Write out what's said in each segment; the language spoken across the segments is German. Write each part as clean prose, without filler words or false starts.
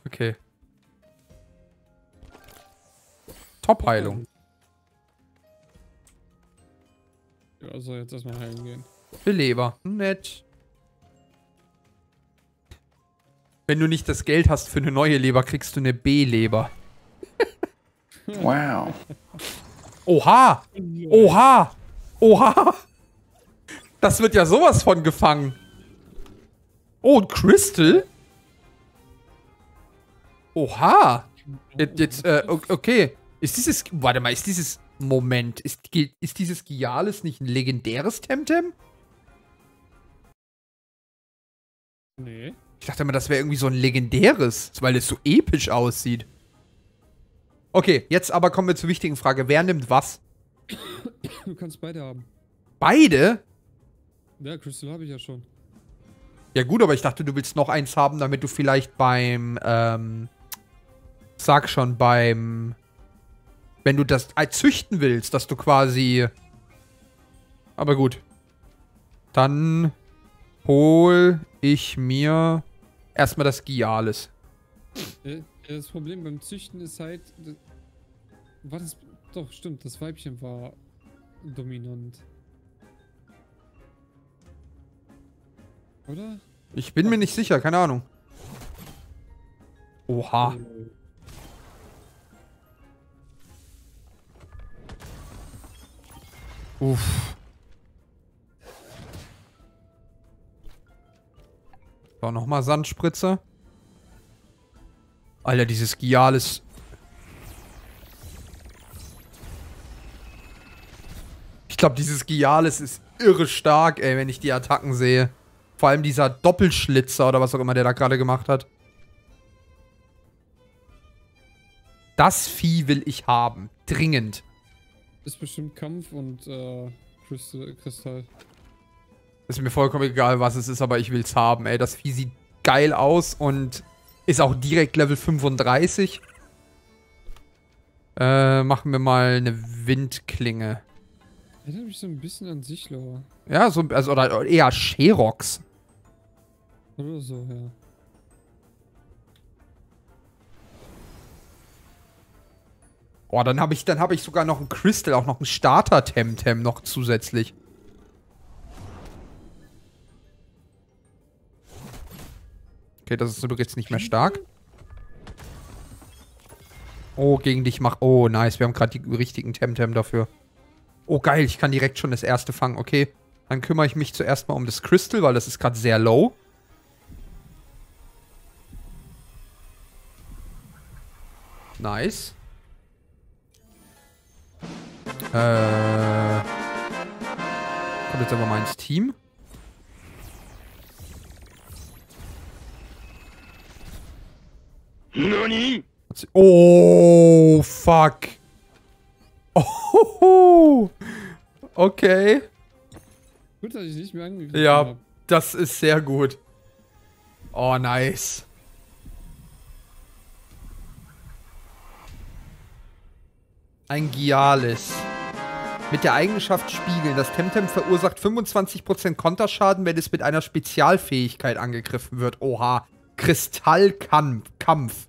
Okay. Top-Heilung. Ja, soll jetzt erstmal heilen gehen. Für Leber. Nett. Wenn du nicht das Geld hast für eine neue Leber, kriegst du eine B-Leber. Wow. Oha! Oha! Oha! Das wird ja sowas von gefangen. Oh, ein Crystal? Oha! Jetzt, okay. Ist dieses, warte mal, ist dieses, Moment, ist dieses Gialis nicht ein legendäres Temtem? Nee. Ich dachte immer, das wäre irgendwie so ein legendäres, weil es so episch aussieht. Okay, jetzt aber kommen wir zur wichtigen Frage. Wer nimmt was? Du kannst beide haben. Beide? Ja, Crystal habe ich ja schon. Ja gut, aber ich dachte, du willst noch eins haben, damit du vielleicht beim, sag schon, beim, wenn du das züchten willst, dass du quasi, aber gut. Dann hol ich mir erstmal das Gialis. Das Problem beim Züchten ist halt, war das, doch, stimmt, das Weibchen war dominant. Oder? Ich bin mir nicht sicher, keine Ahnung. Oha. Uff. So, nochmal Sandspritze. Alter, dieses Gialis. Ich glaube, dieses Gialis ist irre stark, ey, wenn ich die Attacken sehe. Vor allem dieser Doppelschlitzer oder was auch immer der da gerade gemacht hat. Das Vieh will ich haben. Dringend. Ist bestimmt Kampf und Kristall. Ist mir vollkommen egal, was es ist, aber ich will's haben, ey. Das Vieh sieht geil aus und ist auch direkt Level 35. Machen wir mal eine Windklinge. Erinnert mich so ein bisschen an Sichlor. Ja, so, also, oder eher Sherox. Oder so, ja. Oh, dann hab ich sogar noch ein Crystal, auch noch ein Starter-Temtem noch zusätzlich. Okay, das ist übrigens nicht mehr stark. Oh, gegen dich mach. Oh, nice. Wir haben gerade die richtigen Temtem dafür. Oh, geil. Ich kann direkt schon das erste fangen. Okay. Dann kümmere ich mich zuerst mal um das Crystal, weil das ist gerade sehr low. Nice. Kommt jetzt aber mal ins Team. Nani? Oh, fuck. Oh, okay. Gut, dass ich nicht mehr angegriffen Ja, habe. das ist sehr gut. Oh, nice. Ein Gialis. Mit der Eigenschaft Spiegeln. Das Temtem verursacht 25% Konterschaden, wenn es mit einer Spezialfähigkeit angegriffen wird. Oha. Kristallkampf.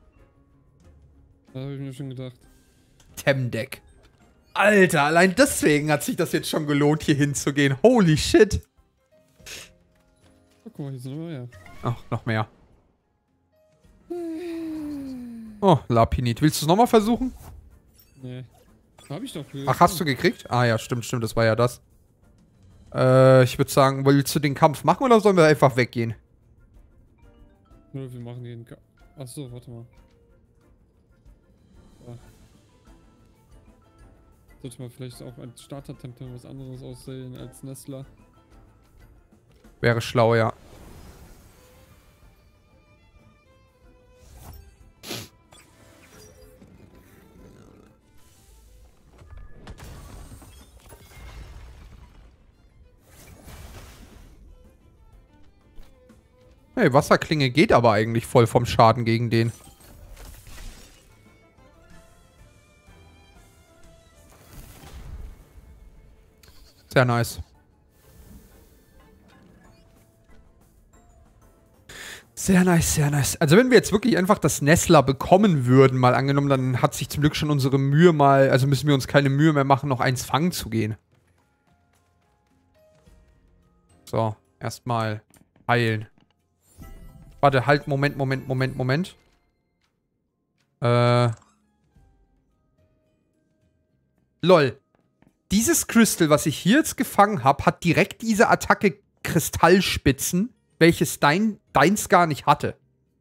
Da habe ich mir schon gedacht. Temdeck. Alter, allein deswegen hat sich das jetzt schon gelohnt, hier hinzugehen. Holy shit. Oh, guck mal, hier sind noch mehr. Ach, noch mehr. Oh, Lapinit. Willst du es nochmal versuchen? Nee. Hab ich doch. Ach, hast du gekriegt? Ah ja, stimmt, das war ja das. Ich würde sagen, willst du den Kampf machen oder sollen wir einfach weggehen? Nur wir machen den. Achso, warte mal. Ja. Sollte man vielleicht auch als Starter-Temtem was anderes aussehen als Nestler. Wäre schlau, ja. Hey, Wasserklinge geht aber eigentlich voll vom Schaden gegen den. Sehr nice. Sehr nice, sehr nice. Also wenn wir jetzt wirklich einfach das Nestler bekommen würden, mal angenommen, dann hat sich zum Glück schon unsere Mühe mal, also müssen wir uns keine Mühe mehr machen, noch eins fangen zu gehen. So, erstmal heilen. Warte, halt, Moment. Lol. Dieses Crystal, was ich hier jetzt gefangen habe, hat direkt diese Attacke Kristallspitzen, welches deins gar nicht hatte.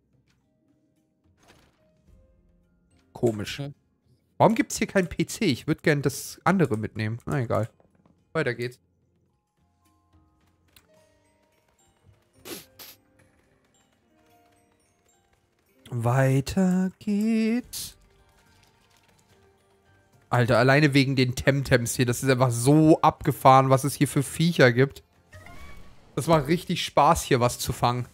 Komisch. Warum gibt es hier keinen PC? Ich würde gerne das andere mitnehmen. Na egal. Weiter geht's. Weiter geht's. Alter, alleine wegen den Temtems hier. Das ist einfach so abgefahren, was es hier für Viecher gibt. Das macht richtig Spaß, hier was zu fangen.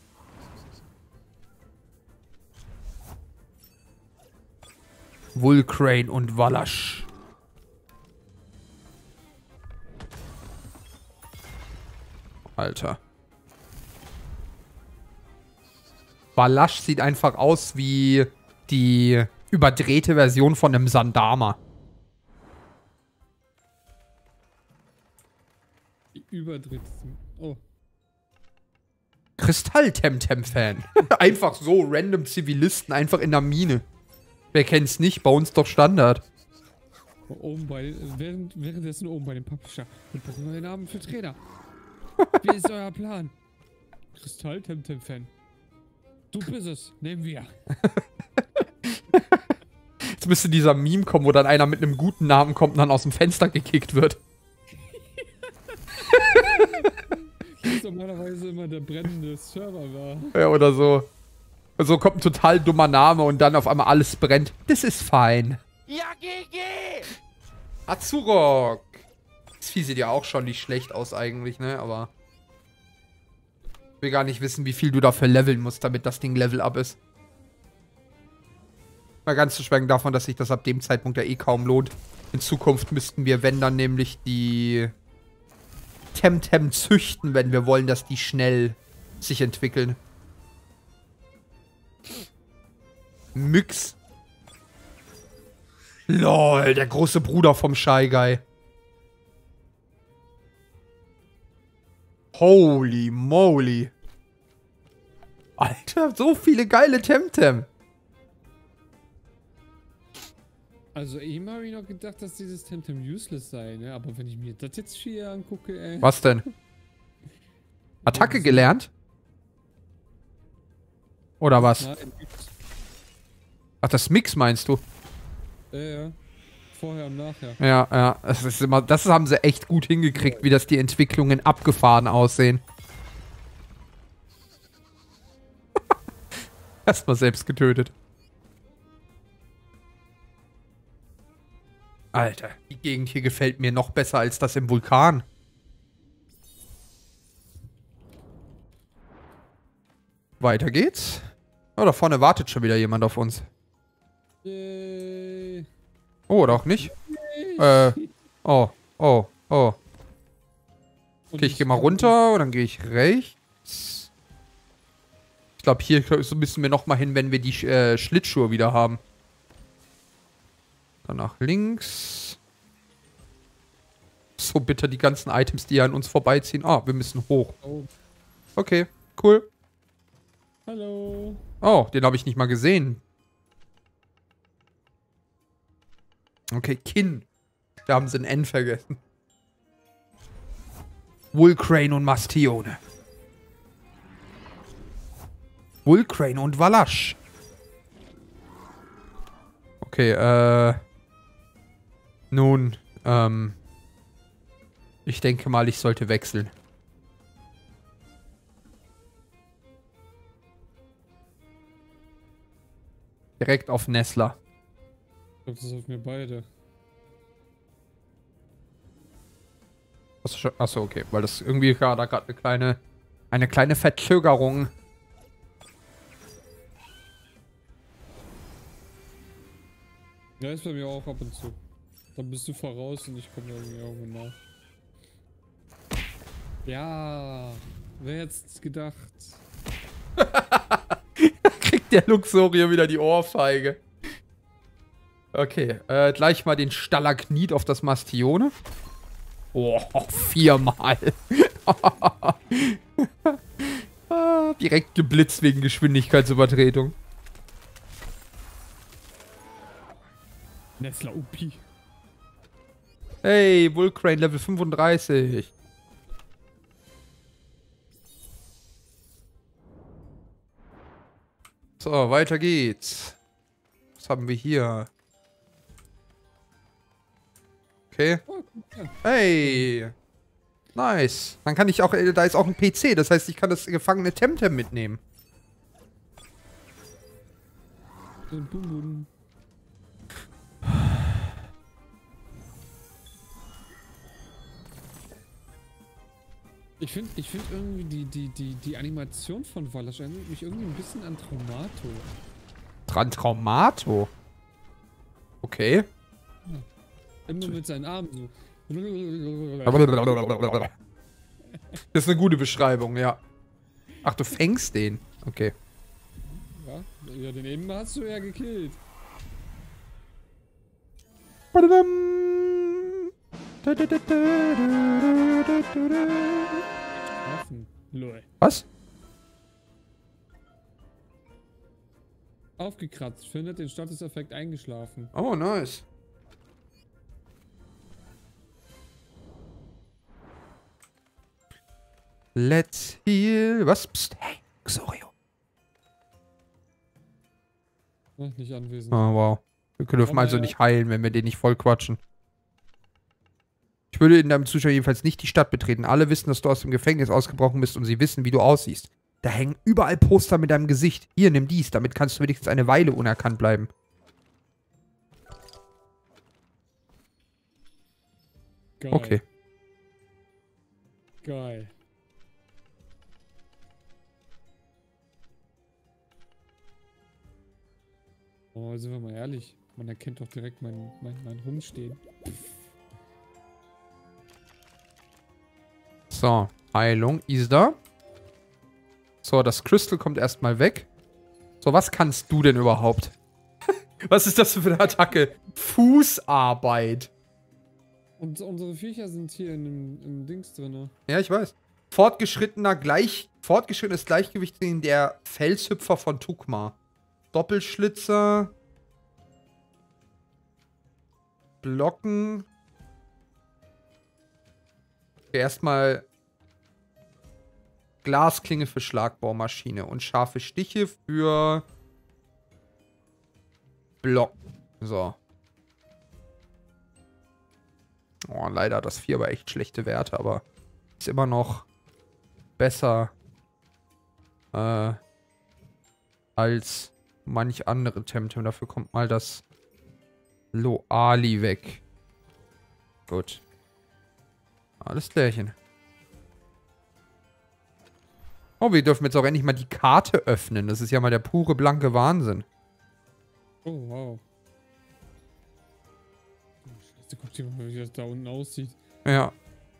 Wulcrane und Valash. Alter. Valash sieht einfach aus wie die überdrehte Version von einem Sandama. Die überdreht. Oh. Kristall-Temtem-Fan. Einfach so, random Zivilisten, einfach in der Mine. Wer kennt's nicht? Bei uns doch Standard. Oben bei, währenddessen oben bei dem Publisher. Und brauchen neue Namen für Trainer. Wie ist euer Plan? Kristall-Temtem-Fan. Du bist es. Nehmen wir. Jetzt müsste dieser Meme kommen, wo dann einer mit einem guten Namen kommt und dann aus dem Fenster gekickt wird. Das ist normalerweise immer der brennende Server war. Ja, oder so. So kommt ein total dummer Name und dann auf einmal alles brennt. Das ist fein. Ja, GG! Azurok. Das Vieh sieht ja auch schon nicht schlecht aus eigentlich, ne? Aber ich will gar nicht wissen, wie viel du dafür leveln musst, damit das Ding Level up ist. Mal ganz zu schweigen davon, dass sich das ab dem Zeitpunkt ja eh kaum lohnt. In Zukunft müssten wir, wenn dann nämlich die Temtem züchten, wenn wir wollen, dass die schnell sich entwickeln. Myx. Lol, der große Bruder vom Shy Guy. Holy moly. Alter, so viele geile Temtem. Also eben habe ich noch gedacht, dass dieses Temtem useless sei, ne? Aber wenn ich mir das jetzt hier angucke, ey. Was denn? Attacke gelernt? Oder was? Ach, das Mix meinst du? Ja. Vorher und nachher. Ja. Das ist immer, das haben sie echt gut hingekriegt, wie das die Entwicklungen abgefahren aussehen. Erstmal selbst getötet. Alter, die Gegend hier gefällt mir noch besser als das im Vulkan. Weiter geht's. Oh, da vorne wartet schon wieder jemand auf uns. Yay. Oh, oder auch nicht? Oh. Okay, ich gehe mal runter und dann gehe ich rechts. Ich glaube, hier müssen wir nochmal hin, wenn wir die Schlittschuhe wieder haben. Dann nach links. So bitter die ganzen Items, die an uns vorbeiziehen. Ah, wir müssen hoch. Oh. Okay, cool. Hallo. Oh, den habe ich nicht mal gesehen. Okay, Kinn. Da haben sie ein N vergessen. Wulcrane und Mastione. Wulcrane und Valash. Okay, nun, ich denke mal, ich sollte wechseln. Direkt auf Nestler. Ich glaube, das ist auf mir beide. Achso, okay, weil das irgendwie war da gerade eine kleine Verzögerung. Ja, ist bei mir auch ab und zu. Dann bist du voraus und ich komme irgendwie irgendwo nach. Ja, wer hätte es gedacht? Kriegt der Luxorior wieder die Ohrfeige. Okay, gleich mal den Stalagmit auf das Mastione. Oh, 4-mal. Direkt geblitzt wegen Geschwindigkeitsübertretung. Nestler OP. Hey, Vulcrane Level 35. So, weiter geht's. Was haben wir hier? Okay. Oh, ja. Hey. Nice. Dann kann ich auch, da ist auch ein PC, das heißt, ich kann das gefangene Temtem mitnehmen. Bum, bum, bum. Ich find irgendwie die Animation von Wallace erinnert mich irgendwie ein bisschen an Traumato. Traumato? Okay. Immer mit seinen Armen so. Das ist eine gute Beschreibung, ja. Ach, du fängst den. Okay. Ja, den eben hast du ja gekillt. Waffen. Lol. Was? Aufgekratzt. Findet den Statuseffekt eingeschlafen. Oh, nice. Let's heal. Was? Psst. Hey, Xorio. Nicht anwesend. Oh, wow. Wir dürfen also nicht heilen, wenn wir den nicht voll quatschen. Ich würde in deinem Zuschauer jedenfalls nicht die Stadt betreten. Alle wissen, dass du aus dem Gefängnis ausgebrochen bist und sie wissen, wie du aussiehst. Da hängen überall Poster mit deinem Gesicht. Hier, nimm dies. Damit kannst du wenigstens eine Weile unerkannt bleiben. Geil. Okay. Geil. Oh, sind wir mal ehrlich. Man erkennt doch direkt mein Rumstehen. So, Heilung ist da. So, das Crystal kommt erstmal weg. So, was kannst du denn überhaupt? Was ist das für eine Attacke? Fußarbeit. Und unsere Viecher sind hier im Dings drin. Ja, ich weiß. Fortgeschrittenes Gleichgewicht in der Felshüpfer von Tukma. Doppelschlitzer. Blocken. Erstmal Glasklinge für Schlagbohrmaschine und scharfe Stiche für Blocken. So. Oh, leider hat das 4 aber echt schlechte Werte, aber ist immer noch besser als manch andere Temtem. Dafür kommt mal das Loali weg. Gut. Alles klärchen. Oh, wir dürfen jetzt auch endlich mal die Karte öffnen. Das ist ja mal der pure, blanke Wahnsinn. Oh, wow. Oh, Scheiße, guck dir mal, wie das da unten aussieht. Ja.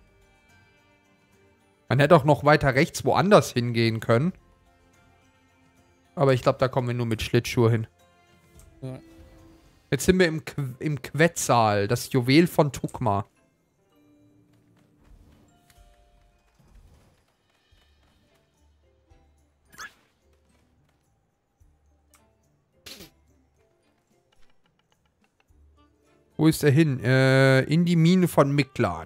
Man hätte auch noch weiter rechts woanders hingehen können. Aber ich glaube, da kommen wir nur mit Schlittschuhe hin. Ja. Jetzt sind wir im Quetzal, das Juwel von Tukma. Wo ist er hin? In die Mine von Miklan.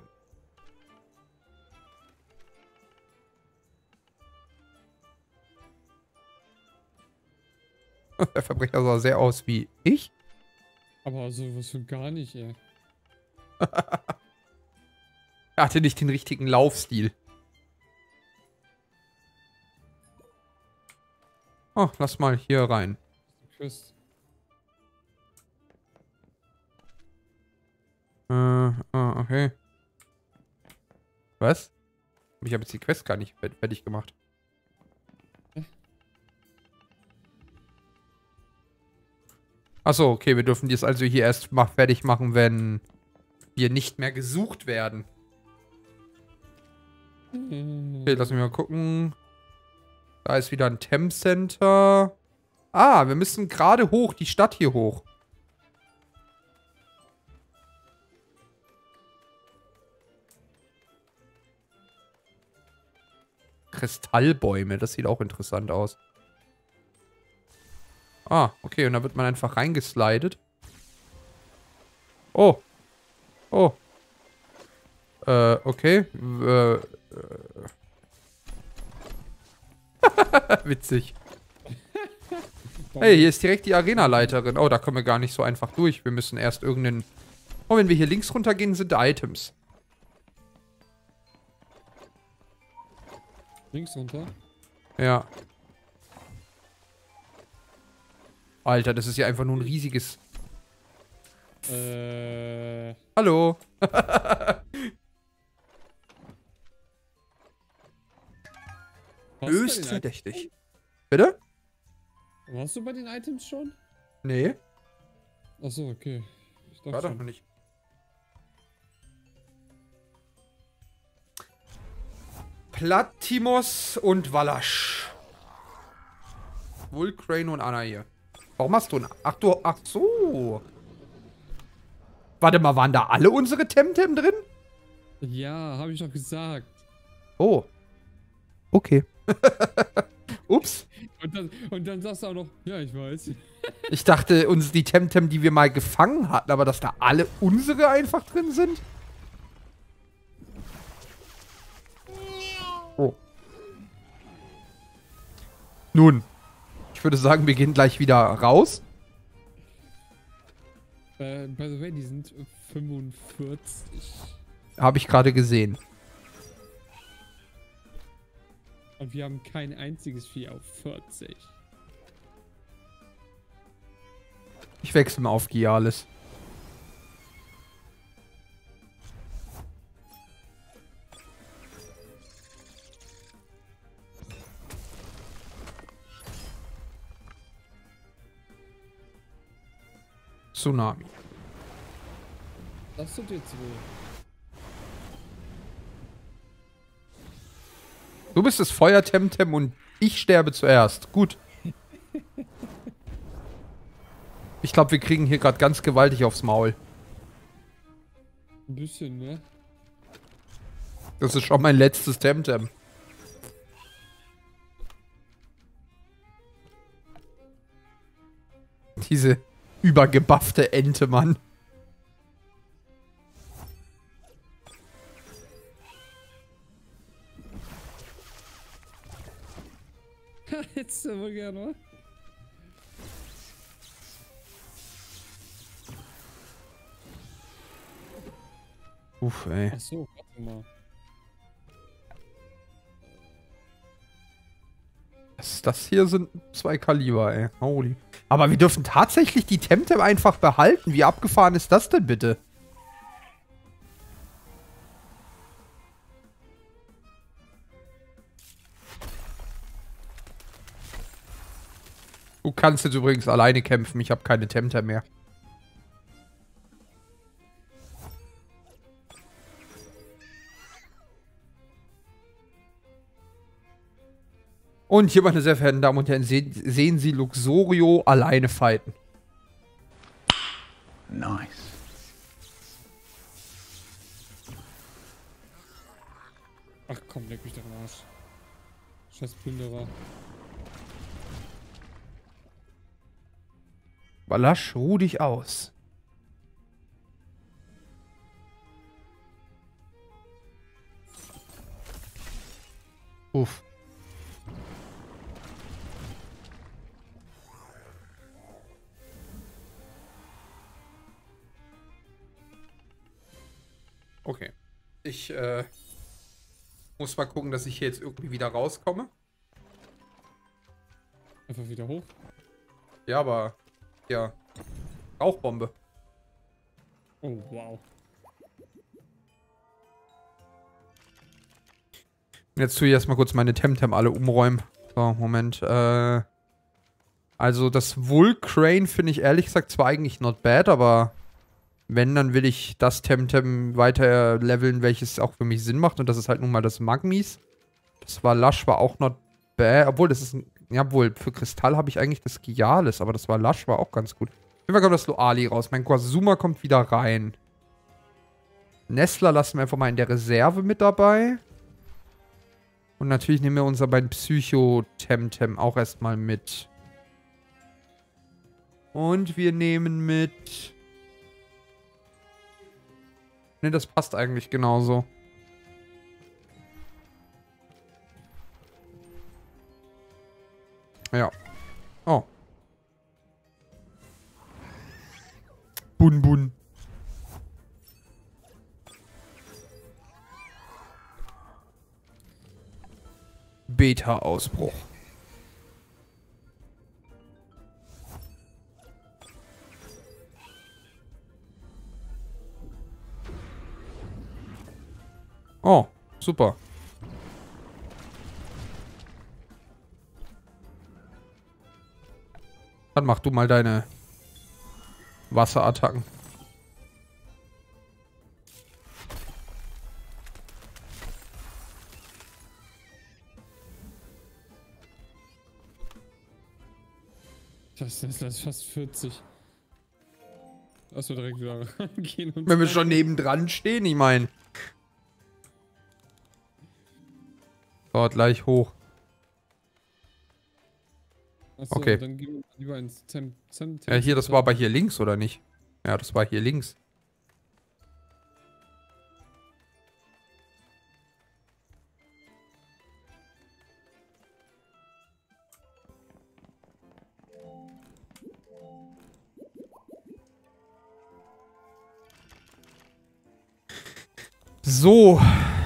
Der Verbrecher sah sehr aus wie ich. Aber sowas für gar nicht, ey. Er hatte nicht den richtigen Laufstil. Oh, lass mal hier rein. Quest. Okay. Was? Ich habe jetzt die Quest gar nicht fertig gemacht. Achso, okay, wir dürfen dies also hier erst fertig machen, wenn wir nicht mehr gesucht werden. Okay, lass mich mal gucken. Da ist wieder ein Temp Center. Ah, wir müssen gerade hoch, die Stadt hier hoch. Kristallbäume, das sieht auch interessant aus. Ah, okay, und da wird man einfach reingeslidet. Oh. Oh. Okay. Witzig. Hey, hier ist direkt die Arena-Leiterin. Oh, da kommen wir gar nicht so einfach durch. Wir müssen erst irgendeinen... Oh, wenn wir hier links runtergehen, sind Items. Links runter? Ja. Alter, das ist ja einfach nur ein riesiges... Hallo. Höchst verdächtig. Bitte? Warst du bei den Items schon? Nee. Achso, okay. Ich dachte War doch schon. noch nicht. Platimos und Valasch. Vulcrane und Anna hier. Warum hast du ein... Ach so. Warte mal, waren da alle unsere Temtem drin? Ja, habe ich doch gesagt. Oh. Okay. Ups. Und dann sagst du auch noch, ja, ich weiß. Ich dachte, die Temtem, die wir mal gefangen hatten, aber dass da alle unsere einfach drin sind? Oh. Nun. Ich würde sagen, wir gehen gleich wieder raus. By the way, die sind 45. Habe ich gerade gesehen. Und wir haben kein einziges Vieh auf 40. Ich wechsle mal auf Gialis. Tsunami. Das tut jetzt wohl. Du bist das Feuer-Temtem und ich sterbe zuerst. Gut. Ich glaube, wir kriegen hier gerade ganz gewaltig aufs Maul. Ein bisschen, ne? Das ist schon mein letztes Temtem. Diese übergebuffte Ente, Mann. Jetzt aber gerne. Uff, ey. Achso, warte mal. Das hier sind 2 Kaliber, ey. Holy. Aber wir dürfen tatsächlich die Temtem einfach behalten. Wie abgefahren ist das denn bitte? Du kannst jetzt übrigens alleine kämpfen. Ich habe keine Temtem mehr. Und hier, meine sehr verehrten Damen und Herren, sehen Sie Luxorio alleine fighten. Nice. Ach komm, leck mich doch am Arsch. Scheiß Plünderer. Valasch, ruh dich aus. Uff. Okay. Ich muss mal gucken, dass ich hier jetzt irgendwie wieder rauskomme. Einfach wieder hoch. Ja, aber... Ja. Rauchbombe. Oh, wow. Jetzt tue ich erstmal kurz meine Temtem alle umräumen. So, Moment. Also das Vulcrane finde ich ehrlich gesagt zwar eigentlich not bad, aber wenn, dann will ich das Temtem weiter leveln, welches auch für mich Sinn macht. Und das ist halt nun mal das Magmis. Das Valasch war auch not Obwohl, das ist ein... Jawohl, für Kristall habe ich eigentlich das Gialis, aber das war Lush, war auch ganz gut. Auf jeden Fall kommt das Loali raus. Mein Quasuma kommt wieder rein. Nestler lassen wir einfach mal in der Reserve mit dabei. Und natürlich nehmen wir unsere beiden Psycho-Temtem auch erstmal mit. Und wir nehmen mit... Ne, das passt eigentlich genauso. Ja. Oh. Bun Bun. Beta-Ausbruch. Oh, super. Dann mach du mal deine Wasserattacken. Das ist fast 40. Achso, direkt wieder rangehen und... Wenn wir schon nebendran stehen, ich meine. So, gleich hoch. Achso, okay. Dann gehen wir lieber ins Ja, hier, das war aber hier links, oder nicht? Ja, das war hier links. So.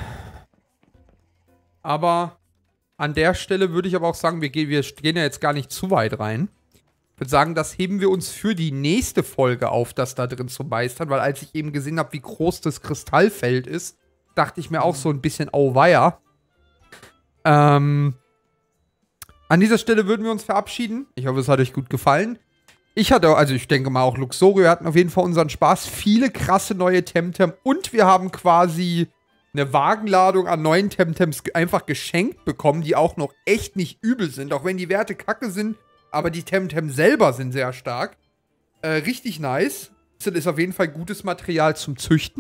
Aber an der Stelle würde ich aber auch sagen, wir gehen ja jetzt gar nicht zu weit rein. Ich würde sagen, das heben wir uns für die nächste Folge auf, das da drin zu meistern, weil als ich eben gesehen habe, wie groß das Kristallfeld ist, dachte ich mir auch so ein bisschen, auweia. An dieser Stelle würden wir uns verabschieden. Ich hoffe, es hat euch gut gefallen. Ich denke mal auch Luxorio, wir hatten auf jeden Fall unseren Spaß. Viele krasse neue Temtem und wir haben quasi eine Wagenladung an neuen Temtems einfach geschenkt bekommen, die auch noch echt nicht übel sind, auch wenn die Werte kacke sind, aber die Temtem selber sind sehr stark. Richtig nice. Das ist auf jeden Fall gutes Material zum Züchten.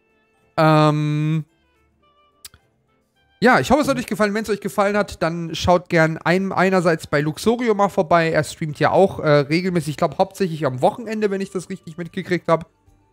Ja, ich hoffe, es hat euch gefallen. Wenn es euch gefallen hat, dann schaut gern einerseits bei Luxorio mal vorbei. Er streamt ja auch regelmäßig, ich glaube hauptsächlich am Wochenende, wenn ich das richtig mitgekriegt habe.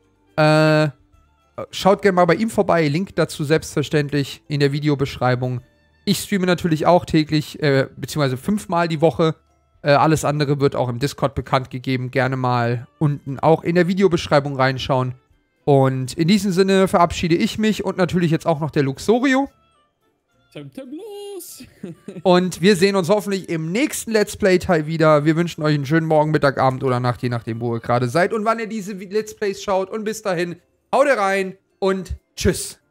Schaut gerne mal bei ihm vorbei. Link dazu selbstverständlich in der Videobeschreibung. Ich streame natürlich auch täglich, beziehungsweise 5-mal die Woche. Alles andere wird auch im Discord bekannt gegeben. Gerne mal unten auch in der Videobeschreibung reinschauen. Und in diesem Sinne verabschiede ich mich und natürlich jetzt auch noch der Luxorio. Temtem los! Und wir sehen uns hoffentlich im nächsten Let's Play-Teil wieder. Wir wünschen euch einen schönen Morgen, Mittag, Abend oder Nacht, je nachdem, wo ihr gerade seid und wann ihr diese Let's Plays schaut. Und bis dahin, haut rein und tschüss.